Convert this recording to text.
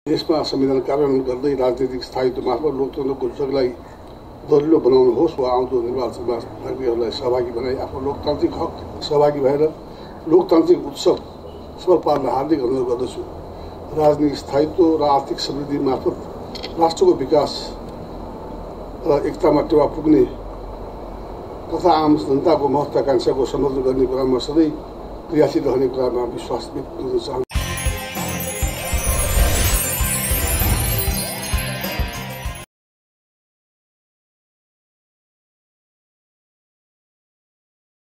देशमा संविधान कार्यान्वयन गर्दै राजनीतिक स्थायित्व मार्फत लोकतन्त्रको जगलाई दरिलो बनाउनुहोस् वा आउँदो निर्वाचनमा नागरिकहरूलाई सहभागी बनाई आफ्नो लोकतान्त्रिक हक सहभागी भएर लोकतान्त्रिक उत्सव सफल पार्न हार्दिक अनुरोध गर्दछु। राजनीतिक स्थायित्व र आर्थिक समृद्धि मार्फत राष्ट्रको विकास र एकतामा टेवा पुग्ने तथा आम जनताको महत्वाकांक्षाको सम्बोधन गर्ने कुरामा सधैँ क्रियाशील रहने कुरामा विश्वास व्यक्त गर्न चाहन्छु।